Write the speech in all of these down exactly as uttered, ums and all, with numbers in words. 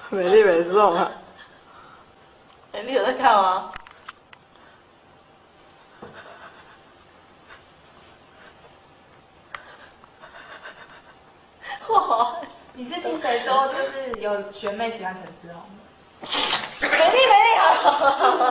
美丽美送啊！ 哎、你有在看吗？哇！ 你是听谁说就是有学妹喜欢陈思宏的？ 美丽美丽好。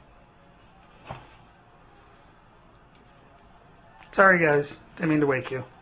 Sorry guys, didn't mean to wake you.